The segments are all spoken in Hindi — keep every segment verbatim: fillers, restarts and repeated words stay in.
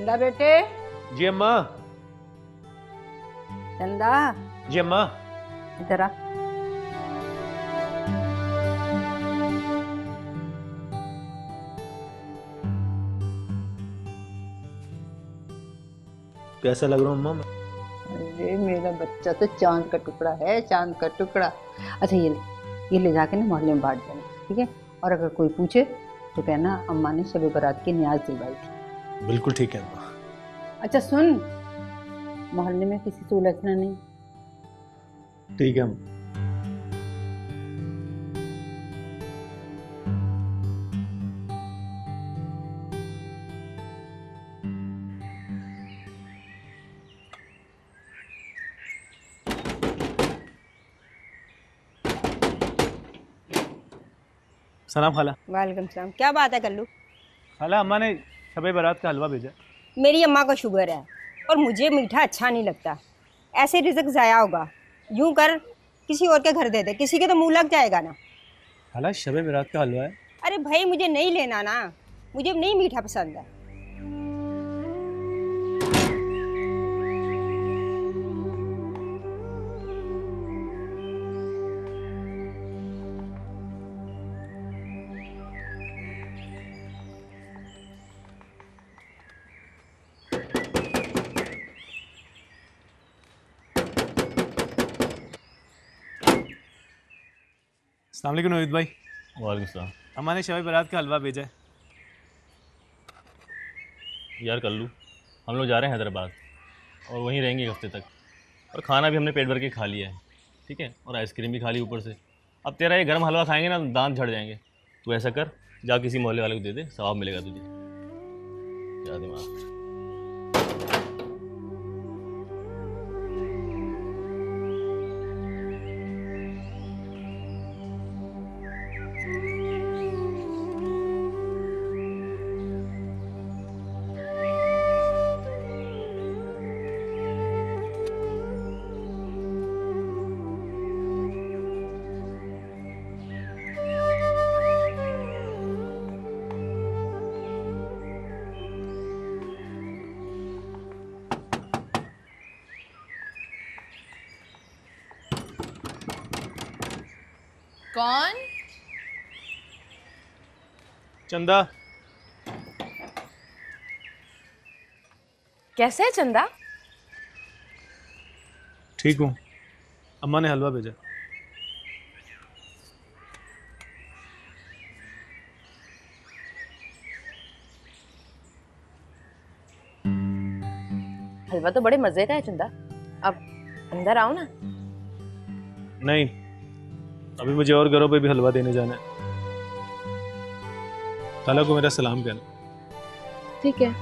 चंदा बेटे। जी अम्मा। चंदा। जी अम्मा। इधर आ। कैसा लग रहा हूँ अम्मा मैं? अरे मेरा बच्चा तो चांद का टुकड़ा है, चांद का टुकड़ा। अच्छा ये ले, ये ले जाके ना मोहल्ले में बांट देना, ठीक है? और अगर कोई पूछे तो कहना अम्मा ने शब बारात की न्याज दिलवाई थी। बिल्कुल ठीक है अम्मा। अच्छा सुन, मोहल्ले में किसी से उलझना नहीं। ठीक है अम्मा। सलाम खाला। वालेकुम सलाम। क्या बात है कल्लू? खाला अम्मा ने शबे बारात का हलवा भेजा। मेरी अम्मा को शुगर है और मुझे मीठा अच्छा नहीं लगता। ऐसे रिज़्क ज़ाया होगा। यूं कर किसी और के घर दे दे, किसी के तो मुंह लग जाएगा ना। खाला शबे बारात का हलवा है। अरे भाई मुझे नहीं लेना ना, मुझे नहीं मीठा पसंद है। अस्सलाम वालेकुम नवीद भाई। वालेकुम सलाम। अम्मा ने शबे बारात का हलवा भेजा है। यार कल्लू, हम लोग जा रहे हैं हैदराबाद और वहीं रहेंगे एक हफ्ते तक। और खाना भी हमने पेट भर के खा लिया है, ठीक है? और आइसक्रीम भी खा ली ऊपर से। अब तेरा ये गर्म हलवा खाएंगे ना, दांत झड़ जाएंगे। तू ऐसा कर, जा किसी मोहल्ले वाले को दे दे, सवाब मिलेगा तुझे। क्या दिमाग। कौन? चंदा। कैसे है चंदा? ठीक हूँ। अम्मा ने हलवा भेजा। हलवा तो बड़े मजे का है चंदा। अब अंदर आओ ना। नहीं, अभी मुझे और घरों पे भी हलवा देने जाना है। खाला को मेरा सलाम कहना। ठीक है।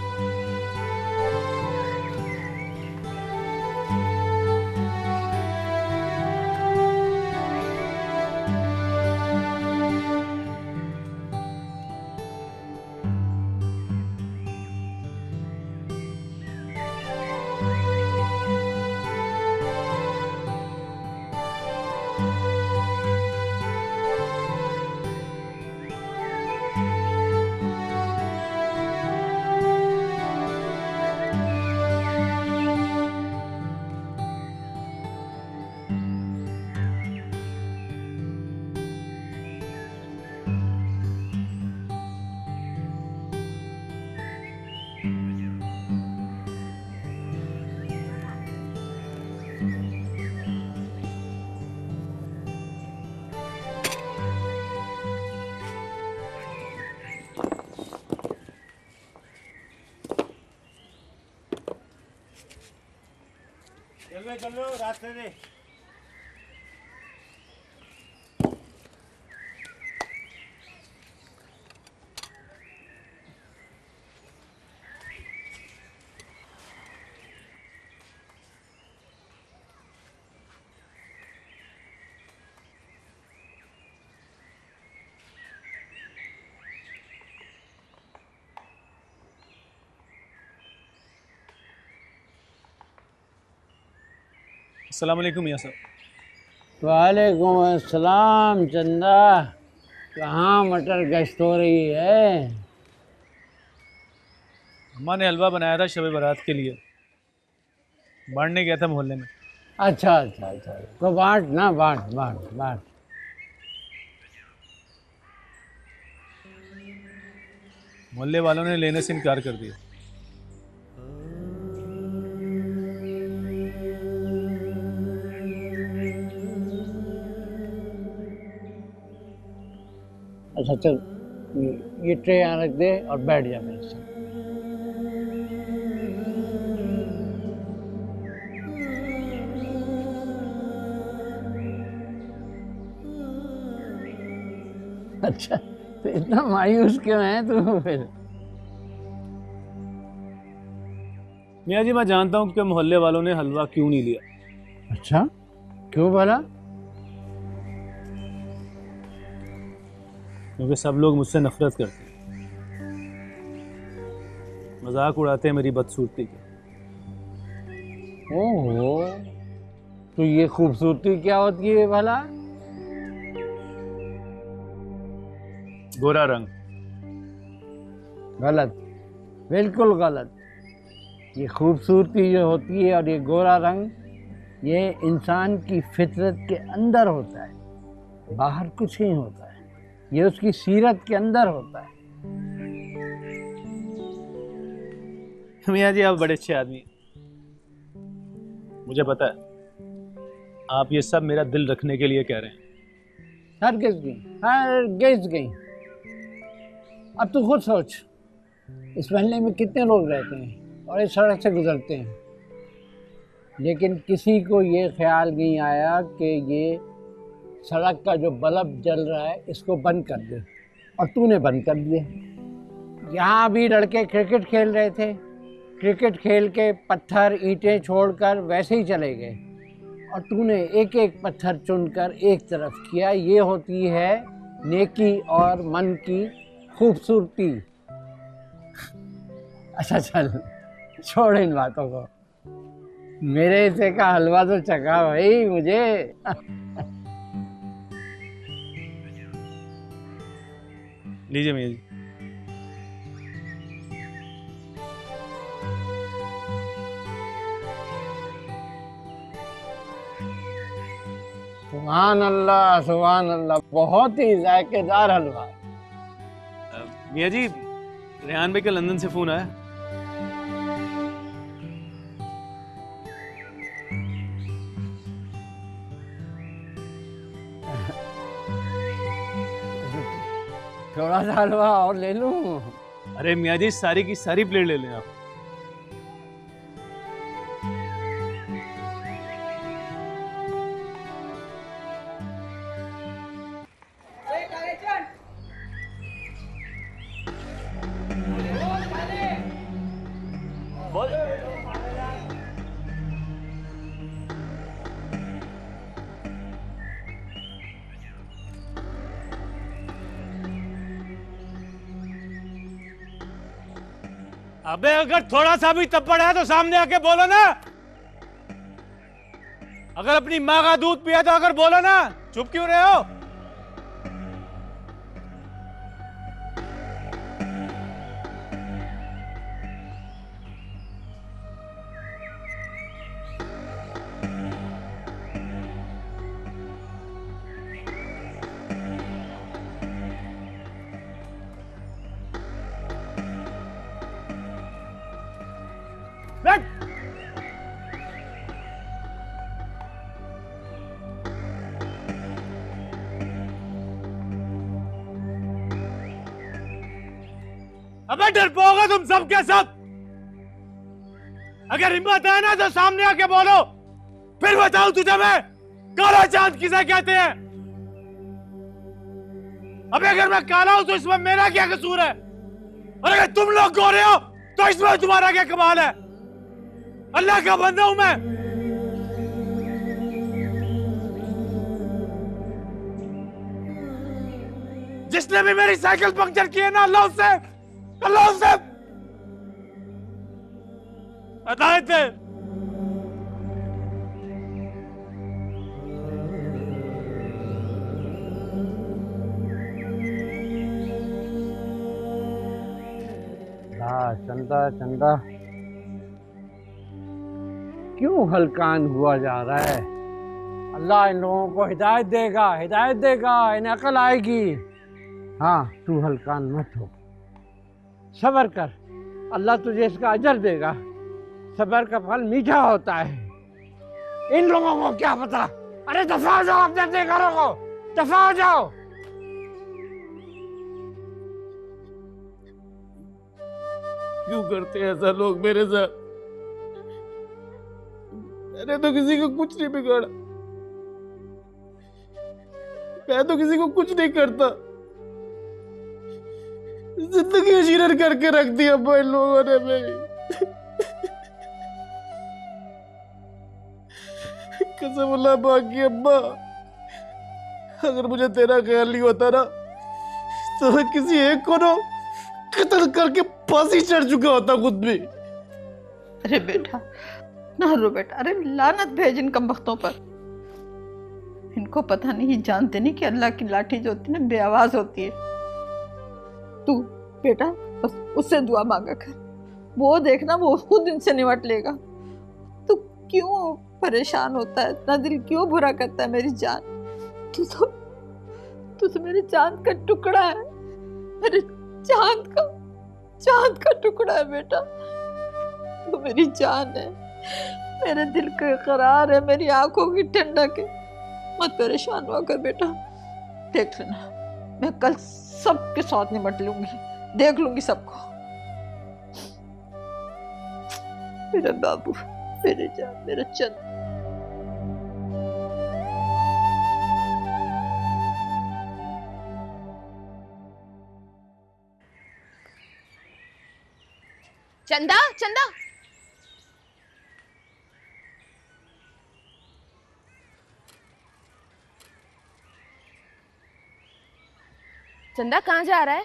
चलो चलो रास्ते दे। अस्सलाम वालेकुम मियां साहब। वालेकुम अस्सलाम। चंदा, कहाँ मटर गश्त हो रही है? अम्मा ने हलवा बनाया था शब बारात के लिए, बांटने गया था मोहल्ले में। अच्छा अच्छा अच्छा, तो बांट ना, बांट बांट बांट। मोहल्ले वालों ने लेने से इनकार कर दिया। अच्छा चल, ये, ये ट्रे यहाँ रख दे और बैठ जा मेरे साथ। अच्छा, तो इतना मायूस क्यों है तू फिर? मियाँ जी मैं जानता हूँ कि मोहल्ले वालों ने हलवा क्यों नहीं लिया। अच्छा, क्यों भला? क्योंकि सब लोग मुझसे नफरत करते हैं, मजाक उड़ाते हैं मेरी बदसूरती के। ओहो, तो ये खूबसूरती क्या होती है भला? गोरा रंग। गलत, बिल्कुल गलत। ये खूबसूरती जो होती है और ये गोरा रंग, ये इंसान की फितरत के अंदर होता है, बाहर कुछ नहीं होता है। ये उसकी सीरत के अंदर होता है। मियाँ जी आप बड़े अच्छे आदमी हैं, मुझे पता है आप ये सब मेरा दिल रखने के लिए कह रहे हैं। हरगिज़ नहीं, हरगिज़ नहीं। अब तू खुद सोच, इस मोहल्ले में कितने लोग रहते हैं और इस सड़क से गुजरते हैं, लेकिन किसी को ये ख्याल नहीं आया कि ये सड़क का जो बल्ब जल रहा है इसको बंद कर दे, और तूने बंद कर दिया। यहाँ भी लड़के क्रिकेट खेल रहे थे, क्रिकेट खेल के पत्थर ईंटें छोड़कर वैसे ही चले गए, और तूने एक एक पत्थर चुनकर एक तरफ किया। ये होती है नेकी और मन की खूबसूरती। अच्छा चल, छोड़ इन बातों को, मेरे हिस्से का हलवा तो चखा भाई मुझे। लीजिए मियाँ जी। सुभान अल्लाह, सुभान अल्लाह, बहुत ही जायकेदार हलवा। मियाँ जी रेहान भाई का लंदन से फोन आया। थोड़ा सा हलवा और ले लूं? अरे मियाँ जी सारी की सारी प्लेट ले लें आप। अबे अगर थोड़ा सा भी तप्पड़ है तो सामने आके बोलो ना। अगर अपनी माँ का दूध पिया तो अगर बोलो ना, चुप क्यों रहे हो? बैठ। अबे डरपोक हो तुम सब के सब। अगर हिम्मत है ना तो सामने आके बोलो, फिर बताओ तुझे मैं काला चांद किसे कहते हैं। अबे अगर मैं काला हूं तो इसमें मेरा क्या कसूर है, और अगर तुम लोग गोरे हो तो इसमें तुम्हारा क्या कमाल है? अल्लाह का बंदा हूं मैं। जिसने भी मेरी साइकिल पंक्चर की है ना, अल्लाह उससे अल्लाह उससे अदायत है। ला चंदा चंदा क्यों हलकान हुआ जा रहा है? अल्लाह इन लोगों को हिदायत देगा, हिदायत देगा, इन्हें अकल आएगी। हाँ, तू हलकान मत हो, सब्र कर, अल्लाह तुझे इसका अजर देगा। सब्र का फल मीठा होता है। इन लोगों को क्या पता? अरे दफा हो जाओ अपने अपने घरों को, दफा हो जाओ। क्यों करते हैं ऐसा लोग मेरे साथ? मैंने तो किसी को कुछ नहीं बिगाड़ा, मैं तो किसी को कुछ नहीं करता। जिंदगी अजीरन करके रख दी अब्बा इन लोगों ने मेरी। कसम अल्लाह बाकी अब्बा, अगर मुझे तेरा ख्याल नहीं होता ना तो मैं किसी एक को ना कत्ल करके फांसी चढ़ चुका होता खुद भी। अरे बेटा ना रो बेटा, अरे लानत भेज इन कमबख्तों पर। इनको पता नहीं, जानते नहीं कि अल्लाह की लाठी जो होती है ना बेआवाज होती है। तू बेटा बस उससे दुआ मांगा कर, वो देखना वो खुद इनसे निपट लेगा। तू क्यों परेशान होता है, इतना दिल क्यों बुरा करता है मेरी जान? तू तो तू तो मेरी चांद का टुकड़ा है, मेरे चांद का चांद का टुकड़ा है बेटा। तू मेरी जान है, मेरे दिल का करार है, मेरी आंखों की ठंडक है। मत परेशान हुआ कर बेटा, देख लेना मैं कल सबके साथ निपट लूंगी, देख लूंगी सबको। मेरा बाबू, मेरे जान, मेरा चंद। चंदा चंदा चंदा कहाँ जा रहा है?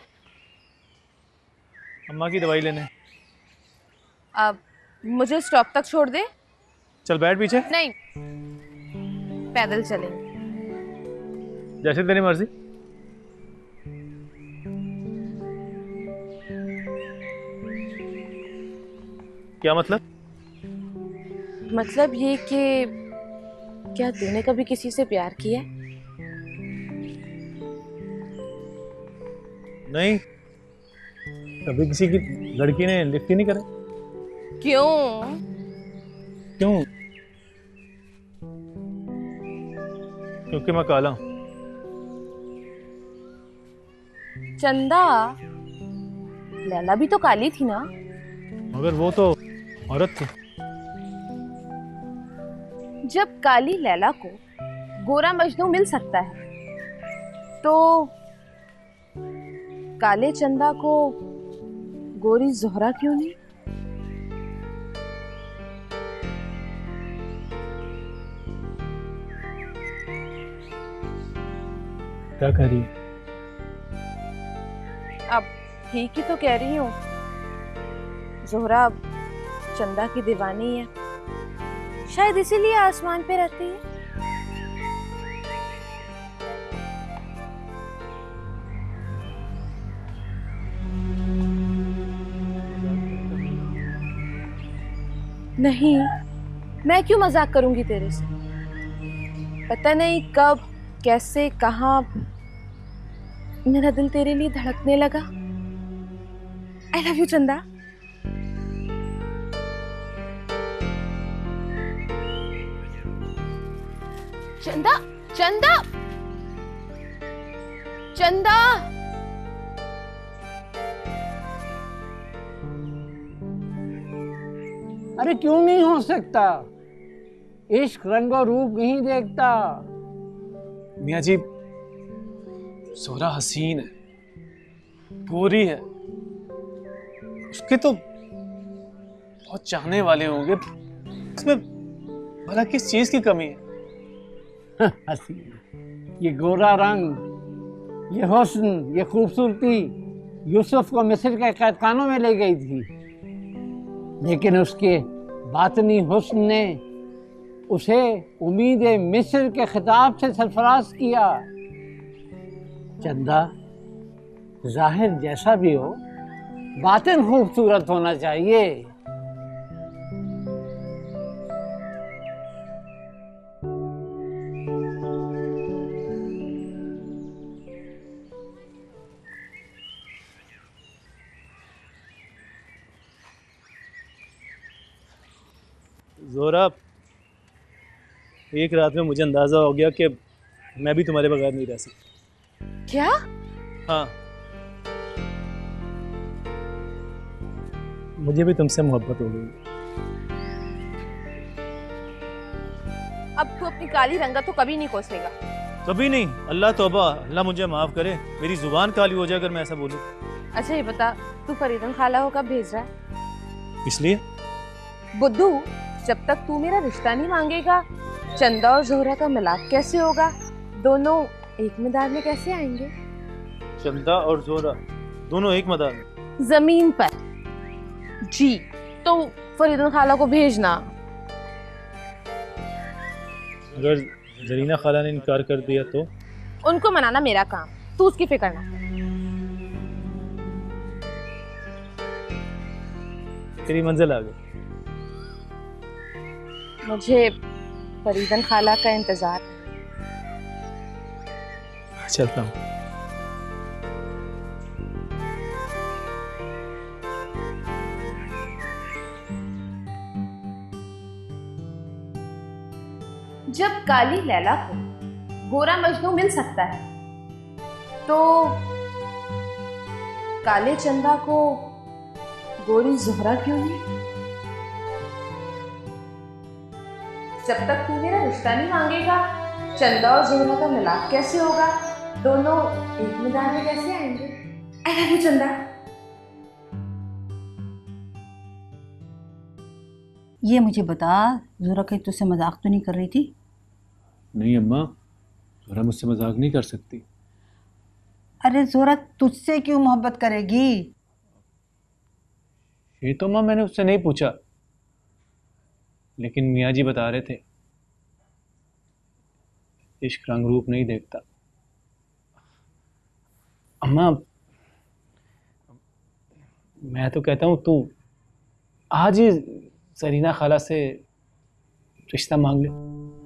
अम्मा की दवाई लेने। अब मुझे स्टॉप तक छोड़ दे। चल बैठ पीछे। नहीं, पैदल चलेंगे। जैसे तेरी मर्जी। क्या मतलब? मतलब ये कि क्या तूने कभी किसी से प्यार किया? नहीं, कभी किसी की लड़की ने लिफ्ट ही नहीं करे। क्यों? क्यों? क्योंकि मैं काला हूं। चंदा, लैला भी तो काली थी ना? मगर वो तो औरत थी। जब काली लैला को गोरा मजनू मिल सकता है तो काले चंदा को गोरी जोहरा क्यों नहीं? क्या कह रही है? अब ठीक ही तो कह रही हूँ। जोहरा चंदा की दीवानी है, शायद इसीलिए आसमान पे रहती है। नहीं, मैं क्यों मजाक करूंगी तेरे से? पता नहीं कब कैसे कहां मेरा दिल तेरे लिए धड़कने लगा। आई लव यू चंदा। चंदा चंदा चंदा अरे क्यों नहीं हो सकता? इश्क रंगो रूप नहीं देखता। मियाँ जी, जोहरा हसीन है, गोरी है, उसके तो बहुत चाहने वाले होंगे। इसमें भला किस चीज की कमी है? हसीन, ये गोरा रंग, ये हुस्न, ये खूबसूरती यूसुफ को मिस्र के कैदखानों में ले गई थी, लेकिन उसके बातनी हुस्न ने उसे उम्मीद मिस्र के खिताब से सरफराज किया। चंदा, जाहिर जैसा भी हो बातिन खूबसूरत होना चाहिए। जोरा, एक रात में मुझे अंदाजा हो गया कि मैं भी तुम्हारे बगैर नहीं रह सकता। क्या? हाँ, मुझे भी तुमसे मोहब्बत हो गई। अब तू अपनी काली रंगत तो कभी नहीं कोसेगा। कभी नहीं? अल्लाह तौबा, अल्लाह मुझे माफ करे, मेरी जुबान काली हो जाए अगर मैं ऐसा बोलूं। अच्छा ये बता, तू फरीदन खाला को कब भेज रहा है? इसलिए बुद्धू, जब तक तू मेरा रिश्ता नहीं मांगेगा, चंदा और जोहरा का मिलाप कैसे होगा? दोनों एक मैदान में कैसे आएंगे? चंदा और जोहरा दोनों एक मैदान में? जमीन पर जी। तो फरीदन खाला को भेजना। अगर जरीना खाला ने इनकार कर दिया तो? उनको मनाना मेरा काम, तू उसकी फिक्र ना कर। तेरी मंजिल आ गई। मुझे फरीदन खाला का इंतजार। चलता हूँ। जब काली लैला को गोरा मजनू मिल सकता है, तो काले चंदा को गोरी जोहरा क्यों नहीं? जब तक तू मेरा रिश्ता नहीं मांगेगा, चंदा और जोहरा का मिलाप कैसे होगा? दोनों एक मैदान में कैसे आएंगे? आई लव यू चंदा। ये मुझे बता, जोरा कहीं तुझसे मजाक तो नहीं कर रही थी? नहीं अम्मा, जोरा मुझसे मजाक नहीं कर सकती। अरे जोरा तुझसे क्यों मोहब्बत करेगी? ये तो अम्मा मैंने उससे नहीं पूछा, लेकिन मियाँ जी बता रहे थे इश्क रंग रूप नहीं देखता। अम्मा मैं तो कहता हूँ तू आज ही जरीना खाला से रिश्ता मांग ले।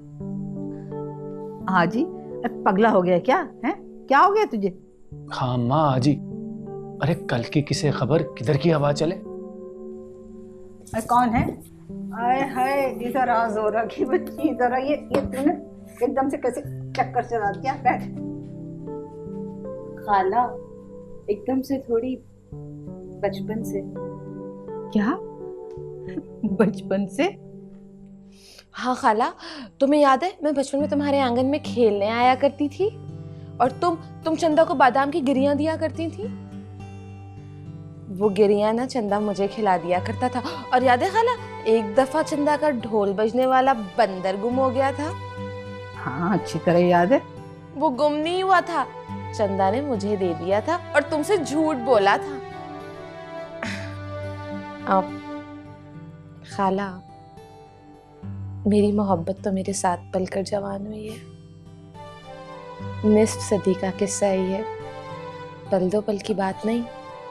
हाँ जी, पगला हो गया क्या? है क्या हो गया तुझे? हाँ माँ आज ही। अरे कल की किसे खबर किधर की हवा चले। अरे कौन है? आए हाय, इधर आ जोरा की बच्ची, इधर आ। ये ये तूने एकदम से कैसे चक्कर चला दिया? बैठ। खाला एकदम से थोड़ी, बचपन से। क्या बचपन से? हाँ खाला, तुम्हें याद है मैं बचपन में तुम्हारे आंगन में खेलने आया करती थी और तुम तुम चंदा को बादाम की गिरियां दिया करती थी। वो गिरियां ना चंदा मुझे खिला दिया करता था। और याद है खाला, एक दफा चंदा का ढोल बजने वाला बंदर गुम हो गया था। हाँ अच्छी तरह याद है। वो गुम नहीं हुआ था, चंदा ने मुझे दे दिया था और तुमसे झूठ बोला था। अब खाला, मेरी मोहब्बत तो मेरे साथ पलकर जवान हुई है। निस्फ सदी का किस्सा ही है, पल दो पल की बात नहीं।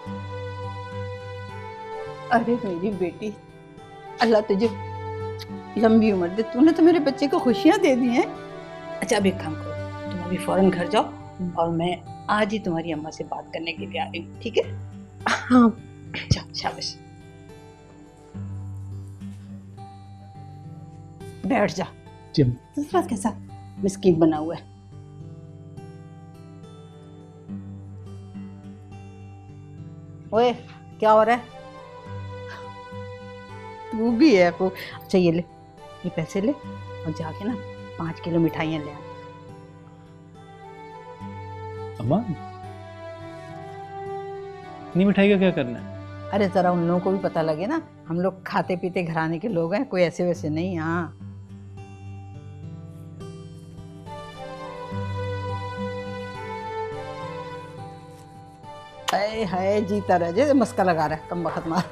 अरे मेरी बेटी, अल्लाह तुझे लंबी उम्र दे। तूने तो मेरे बच्चे को खुशियां दे दी हैं। अच्छा अब एक काम करो, तुम अभी फौरन घर जाओ और मैं आज ही तुम्हारी अम्मा से बात करने के लिए आ रही हूँ, ठीक है? हाँ जाओ, शाबाश। बैठ जा। दूसरा कैसा मिस्कीन बना हुआ है। ओए क्या हो रहा है? तू भी है वो। अच्छा ये ले, ये पैसे ले और जाके ना पाँच किलो मिठाइयाँ ले आ। अम्मा इतनी मिठाई का क्या करना है? अरे जरा उन लोगों को भी पता लगे ना, हम लोग खाते पीते घराने के लोग हैं, कोई ऐसे वैसे नहीं। हाँ हाय हाय, जीता रह जैसे मस्का लगा रहा है कम वक्त मार।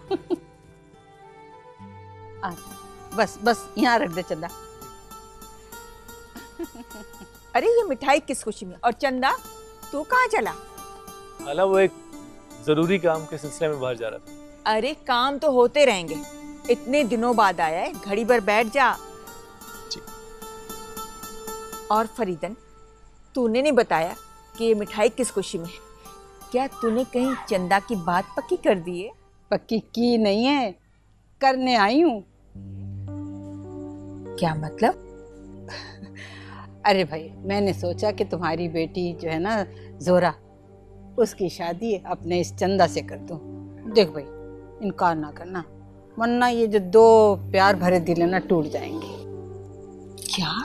आ, बस बस यहाँ रख दे चंदा। अरे ये मिठाई किस खुशी में? और चंदा तू कहाँ चला? खाला वो एक ज़रूरी काम के सिलसिले में बाहर जा रहा था। अरे काम तो होते रहेंगे, इतने दिनों बाद आया है, घड़ी भर बैठ जा। जी। और फरीदन, तूने नहीं बताया कि ये मिठाई किस खुशी में है। क्या तूने कहीं चंदा की बात पक्की कर दी है? पक्की की नहीं है, करने आई हूँ। क्या मतलब? अरे भाई, मैंने सोचा कि तुम्हारी बेटी जो है ना जोरा, उसकी शादी अपने इस चंदा से कर दूं। देख भाई, इनकार ना करना, वरना ये जो दो प्यार भरे दिल है ना टूट जाएंगे। क्या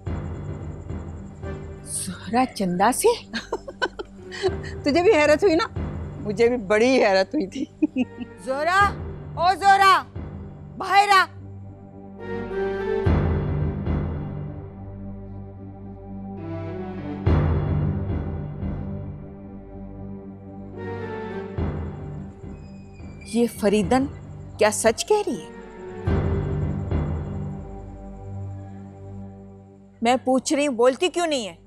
जोरा चंदा से? तुझे भी हैरत हुई ना? मुझे भी बड़ी हैरत हुई थी। जोरा, ओ जोरा, बाहर आ। ये फरीदन क्या सच कह रही है? मैं पूछ रही हूं, बोलती क्यों नहीं है?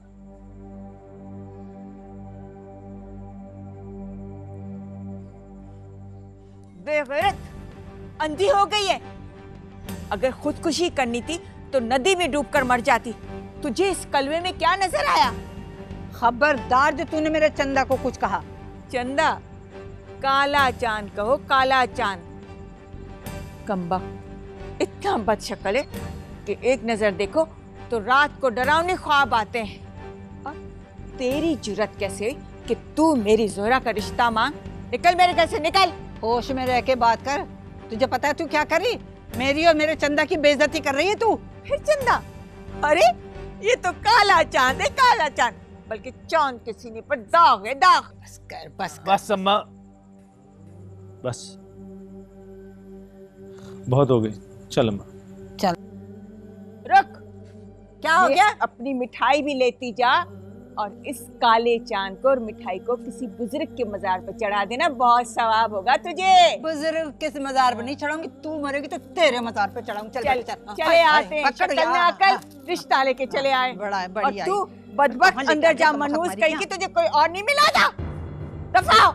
बेगैरत, अंधी हो गई है। अगर खुदकुशी करनी थी तो नदी में डूबकर मर जाती। तुझे इस कलवे में क्या नजर आया? खबरदार जो तूने मेरे चंदा को कुछ कहा। चंदा, काला चांद कहो, काला चांद। कम्बा, इतना बदशक्ल है कि एक नजर देखो तो रात को डरावने ख्वाब आते हैं। और तेरी जुर्रत कैसे हुई कि तू मेरी जोहरा का रिश्ता मांग? निकल मेरे घर से, निकल। होश में रह के बात कर। तुझे पता है तू क्या कर रही? मेरी और मेरे चंदा की बेइज्जती कर रही है तू। फिर चंदा? अरे ये तो काला चांद है, काला चांद। बल्कि चांद के सीने पर दाग है, दाग। बस कर, बस कर। बस अम्मा, बस बहुत हो गई। चल अम्मा। चल। रुक, क्या हो गया? अपनी मिठाई भी लेती जा और इस काले चांद को और मिठाई को किसी बुजुर्ग के मजार पर चढ़ा देना, बहुत सवाब होगा तुझे। बुजुर्ग किस मजार पर नहीं चढ़ाऊंगी, तू मरेगी तो तेरे मजार पे चढ़ाऊंगी। चल चल, चल, चले आते हैं, शक्ल में अकल, रिश्ता लेके चले आए। बड़ा है, और बढ़िया। तू बदबख्त अंदर जा, मनूस कहीं की तुझे कोई और नहीं मिला था। दफा।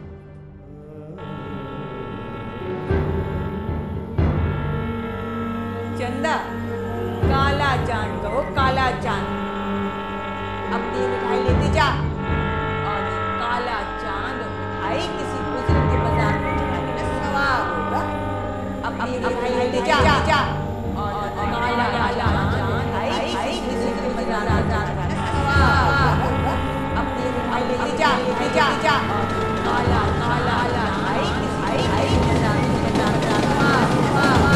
चंदा, काला चांद कहो, काला चांद। अपनी मिठाई लेती जा और काला चांद और मिठाई किसी बुजुर्ग के मजार में चढ़ा देना, सवाब होगा। अपनी मिठाई लेती जा जा और काला काला चांद मिठाई किसी के मजार में चढ़ा देना, सवाब होगा। अपनी मिठाई लेती जा लेती जा जा और काला काला मिठाई किसी के मजार में चढ़ा देना, सवाब होगा।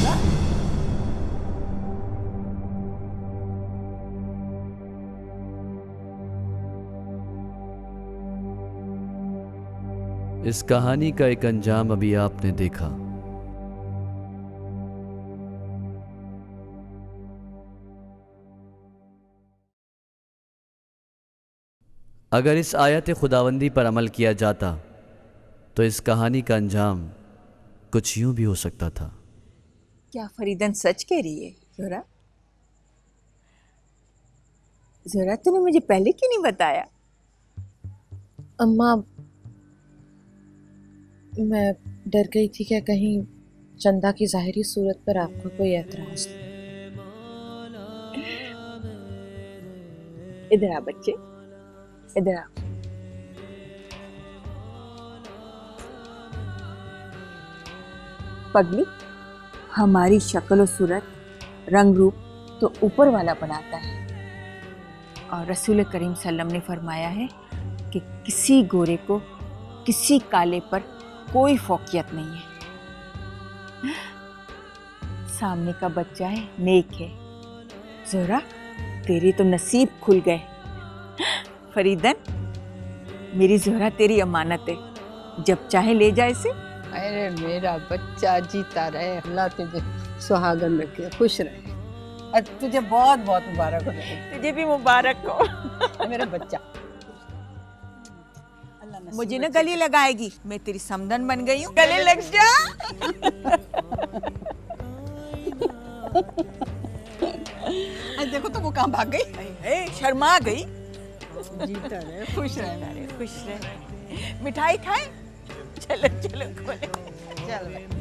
इस कहानी का एक अंजाम अभी आपने देखा। अगर इस आयत खुदावंदी पर अमल किया जाता तो इस कहानी का अंजाम कुछ यूं भी हो सकता था। क्या फरीदन सच कह रही है? जोरा, जोरा, तूने मुझे पहले क्यों नहीं बताया? अम्मा, मैं डर गई थी क्या कहीं चंदा की जाहिरी सूरत पर आपको कोई एतराज। इधर आ बच्चे, इधर आ। पगली, हमारी शक्ल और सूरत, रंग रूप तो ऊपर वाला बनाता है। और रसूल करीम सल्लम ने फरमाया है कि किसी गोरे को किसी काले पर कोई फौकियत नहीं है। सामने का बच्चा है, नेक है। जोरा, तेरे तो नसीब खुल गए। फरीदन, मेरी जोहरा तेरी अमानत है, जब चाहे ले जा इसे। अरे मेरा बच्चा जीता रहे, अल्लाह तुझे सुहागन रखे, खुश रहे। और तुझे बहुत बहुत मुबारक हो। तुझे भी मुबारक हो मेरा बच्चा। मुझे ना गले लगाएगी, मैं तेरी समधन बन गई हूँ। गले लग जा। देखो तो वो कहाँ भाग गई। ए, शर्मा गई। जीता रहे, खुश रहे। खुश रहे। मिठाई खाए? चलो चलो खोलो। चल भाई।